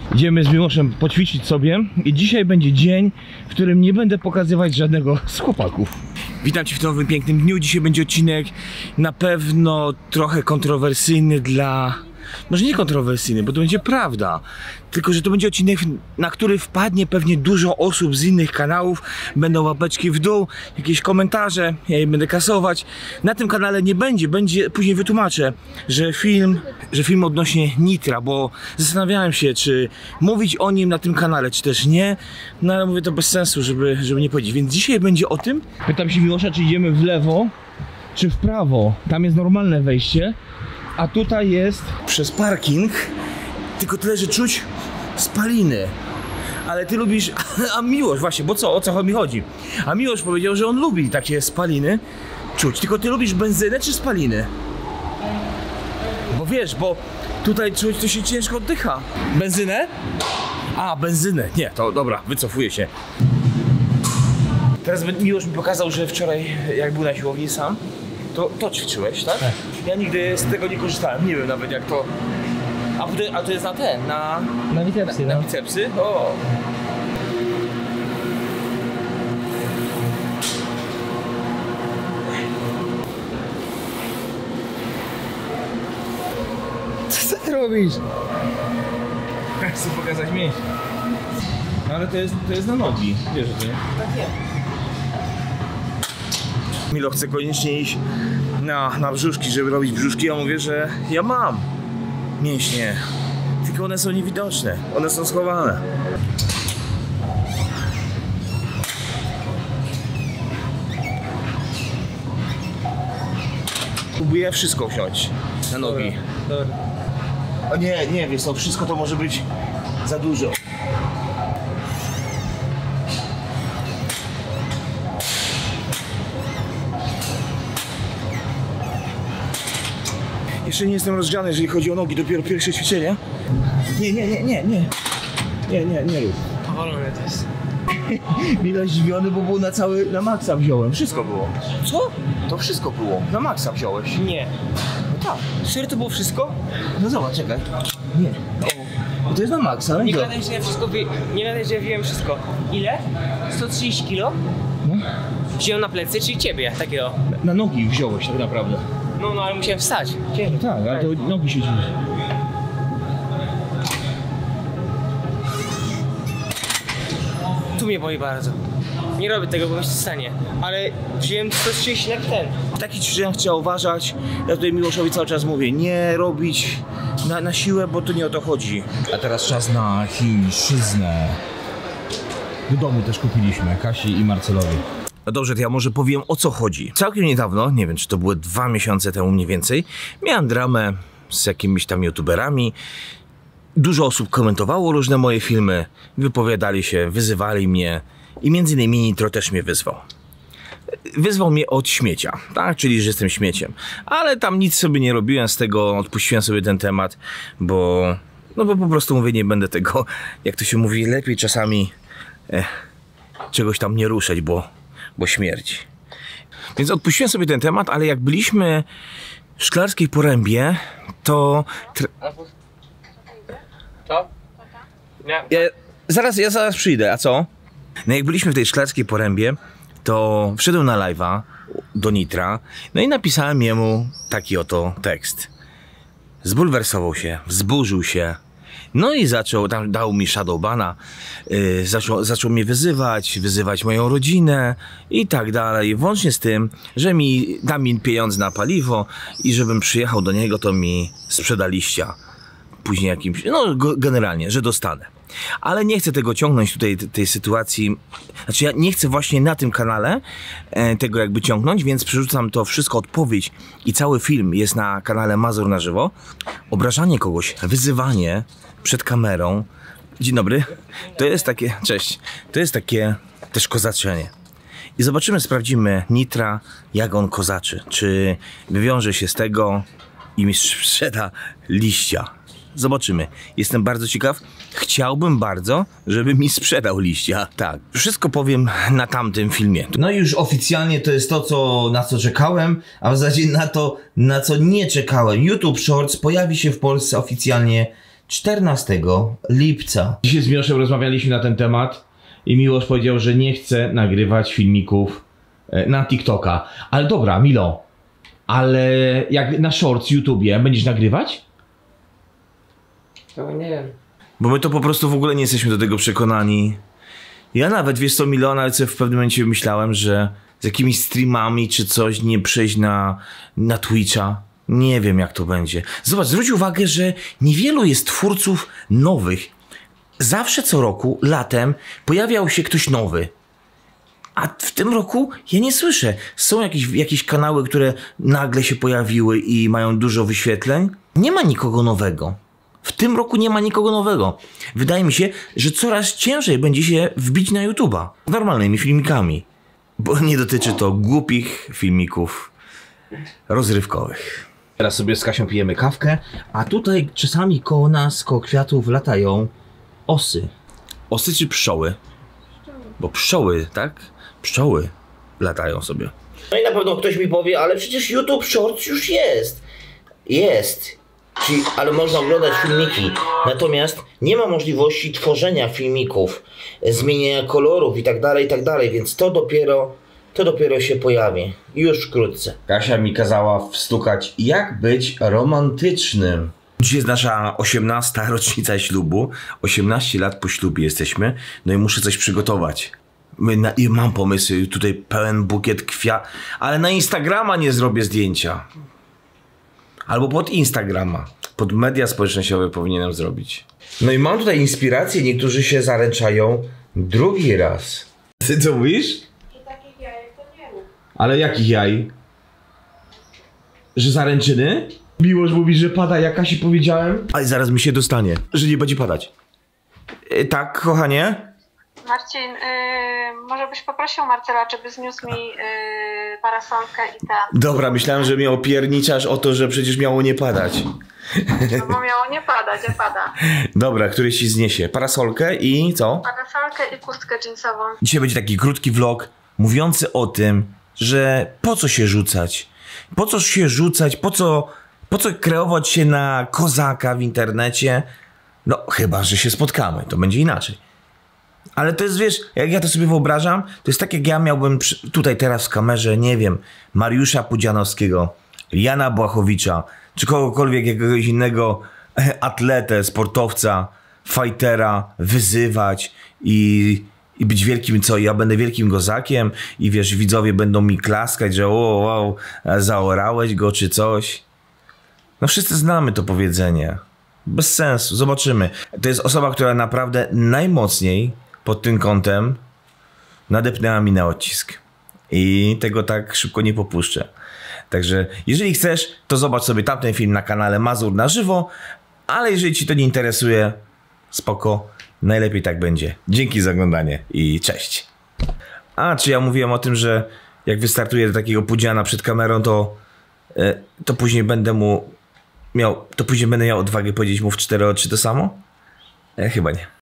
Idziemy z Miłoszem poćwiczyć sobie i dzisiaj będzie dzień, w którym nie będę pokazywać żadnego z chłopaków. Witam Cię w nowym pięknym dniu. Dzisiaj będzie odcinek na pewno trochę kontrowersyjny dla... Może nie kontrowersyjny, bo to będzie prawda. Tylko że to będzie odcinek, na który wpadnie pewnie dużo osób z innych kanałów. Będą łapeczki w dół, jakieś komentarze, ja je będę kasować. Na tym kanale nie będzie, później wytłumaczę, że film odnośnie Nitra, bo zastanawiałem się, czy mówić o nim na tym kanale, czy też nie. No ale mówię, to bez sensu, żeby nie powiedzieć. Więc dzisiaj będzie o tym. Pytam się Miłosza, czy idziemy w lewo, czy w prawo. Tam jest normalne wejście. A tutaj jest przez parking, tylko tyle, że czuć spaliny. Ale ty lubisz, a Miłosz właśnie, bo o co mi chodzi? A Miłosz powiedział, że on lubi takie spaliny czuć, tylko ty lubisz benzynę czy spaliny? Bo wiesz, bo tutaj czuć, to się ciężko oddycha. Benzynę? A, benzynę, nie, to dobra, wycofuję się. Teraz Miłosz mi pokazał, że wczoraj jak był na siłowni sam, to ćwiczyłeś, tak? Tak. Ja nigdy z tego nie korzystałem, nie wiem nawet jak to... A to jest na ten, na bicepsy, na bicepsy? O! Co ty robisz? Chcę pokazać mięśnie. Ale to jest na nogi, wiesz, że to nie? Tak nie. Milo chce koniecznie iść na brzuszki, żeby robić brzuszki. Ja mówię, że ja mam mięśnie, tylko one są niewidoczne, one są schowane. Próbuję wszystko wziąć na nogi. Dobra. O nie, wiesz co, wszystko to może być za dużo. Jeszcze nie jestem rozgrzany, jeżeli chodzi o nogi, dopiero pierwsze ćwiczenie. Nie rób. Powolone to jest. Milo zdziwiony, bo było na maksa wziąłem. Wszystko było. Co? To wszystko było. Na maksa wziąłeś. Nie. No tak. Serio to było wszystko? No zobacz, czekaj. Nie. O, to jest na maksa. Nie gadaj, że ja wszystko nie gadaj, że ja wziąłem wszystko. Ile? 130 kilo? No. Wziąłem na plecy, czyli ciebie, takiego. Na nogi wziąłeś tak naprawdę. No ale musiałem wstać. No tak, ale to nogi się dzieje. Tu mnie boli bardzo. Nie robię tego, bo mi się stanie. Ale wziąłem 130 jak ten. W takich ćwiczeniach trzeba uważać. Ja tutaj Miłoszowi cały czas mówię, nie robić na siłę, bo to nie o to chodzi. A teraz czas na chińszczyznę. Do domu też kupiliśmy, Kasi i Marcelowi. No dobrze, to ja może powiem, o co chodzi. Całkiem niedawno, nie wiem, czy to były 2 miesiące temu mniej więcej, miałem dramę z jakimiś tam youtuberami. Dużo osób komentowało różne moje filmy, wypowiadali się, wyzywali mnie i między innymi Nitro też mnie wyzwał. Wyzwał mnie od śmiecia, tak, czyli że jestem śmieciem. Ale tam nic sobie nie robiłem z tego, odpuściłem sobie ten temat, bo po prostu mówię, nie będę tego, jak to się mówi, lepiej czasami czegoś tam nie ruszać, bo śmierdzi. Więc odpuściłem sobie ten temat, ale jak byliśmy w Szklarskiej Porębie, to... Co? Nie. Ja zaraz przyjdę, a co? No jak byliśmy w tej Szklarskiej Porębie, to wszedłem na live'a do Nitra, no i napisałem jemu taki oto tekst. Zbulwersował się, wzburzył się, no i dał mi shadowbana, zaczął mnie wyzywać moją rodzinę i tak dalej, włącznie z tym, że da mi pieniądze na paliwo i żebym przyjechał do niego, to mi sprzeda liścia. Później jakimś, no generalnie, że dostanę. Ale nie chcę tego ciągnąć tutaj, tej sytuacji, znaczy ja nie chcę właśnie na tym kanale tego jakby ciągnąć, więc przerzucam to wszystko, odpowiedź i cały film jest na kanale Mazur na żywo. Obrażanie kogoś, wyzywanie przed kamerą, dzień dobry, to jest takie, cześć, to jest takie też kozaczenie. I zobaczymy, sprawdzimy Nitra, jak on kozaczy, czy wywiąże się z tego i mi sprzeda liścia. Zobaczymy. Jestem bardzo ciekaw. Chciałbym bardzo, żeby mi sprzedał liścia. Tak. Wszystko powiem na tamtym filmie. No i już oficjalnie to jest to, na co czekałem, a w zasadzie na to, na co nie czekałem. YouTube Shorts pojawi się w Polsce oficjalnie 14 lipca. Dzisiaj z Miłoszem rozmawialiśmy na ten temat i Miłosz powiedział, że nie chce nagrywać filmików na TikToka. Ale dobra, Milo, ale jak na Shorts YouTubie będziesz nagrywać? No nie wiem. Bo my to po prostu w ogóle nie jesteśmy do tego przekonani. Ja nawet, wiesz co, Milo, ale w pewnym momencie myślałem, że z jakimiś streamami czy coś nie przejść na Twitcha. Nie wiem jak to będzie. Zobacz, zwróć uwagę, że niewielu jest twórców nowych. Zawsze co roku, latem, pojawiał się ktoś nowy. A w tym roku ja nie słyszę. Są jakieś kanały, które nagle się pojawiły i mają dużo wyświetleń. Nie ma nikogo nowego. W tym roku nie ma nikogo nowego. Wydaje mi się, że coraz ciężej będzie się wbić na YouTube'a normalnymi filmikami. Bo nie dotyczy to głupich filmików rozrywkowych. Teraz sobie z Kasią pijemy kawkę, a tutaj czasami koło nas, koło kwiatów latają osy. Osy czy pszczoły? Bo pszczoły, tak? Pszczoły latają sobie. No i na pewno ktoś mi powie, ale przecież YouTube Shorts już jest. Ale można oglądać filmiki. Natomiast nie ma możliwości tworzenia filmików, zmieniania kolorów i tak dalej, więc to dopiero się pojawi. Już wkrótce. Kasia mi kazała wstukać, jak być romantycznym. Dzisiaj jest nasza 18. rocznica ślubu. 18 lat po ślubie jesteśmy. No i muszę coś przygotować. I mam pomysły, tutaj pełen bukiet kwiat, ale na Instagrama nie zrobię zdjęcia. Albo pod Instagrama. Pod media społecznościowe powinienem zrobić. No i mam tutaj inspirację. Niektórzy się zaręczają drugi raz. Ty co mówisz? Że takich jajek to nie rób. Ale jakich jaj? Że zaręczyny? Miłość mówi, że pada, jak Kasi powiedziałem. Ale zaraz mi się dostanie, że nie będzie padać. Tak, kochanie? Marcin, może byś poprosił Marcela, żeby zniósł mi parasolkę i ten. Dobra, myślałem, że mnie opierniczasz o to, że przecież miało nie padać. No bo miało nie padać, a pada. Dobra, któryś ci zniesie. Parasolkę i co? Parasolkę i chustkę dżinsową. Dzisiaj będzie taki krótki vlog mówiący o tym, że po co się rzucać? Po co się rzucać? Po co kreować się na kozaka w internecie? No, chyba że się spotkamy, to będzie inaczej. Ale to jest, wiesz, jak ja to sobie wyobrażam, to jest tak, jak ja miałbym tutaj teraz w kamerze, nie wiem, Mariusza Pudzianowskiego, Jana Błachowicza, czy kogokolwiek, jakiegoś innego atletę, sportowca, fightera wyzywać i być wielkim, co? Ja będę wielkim gozakiem i wiesz, widzowie będą mi klaskać, że wow, zaorałeś go czy coś. No wszyscy znamy to powiedzenie. Bez sensu, zobaczymy. To jest osoba, która naprawdę najmocniej pod tym kątem nadepnęła mi na odcisk. I tego tak szybko nie popuszczę. Także jeżeli chcesz, to zobacz sobie tamten film na kanale Mazur na żywo, ale jeżeli ci to nie interesuje, spoko, najlepiej tak będzie. Dzięki za oglądanie i cześć. A, czy ja mówiłem o tym, że jak wystartuję do takiego pudziana przed kamerą, to później będę miał odwagę powiedzieć mu w 4 oczy to samo? Chyba nie.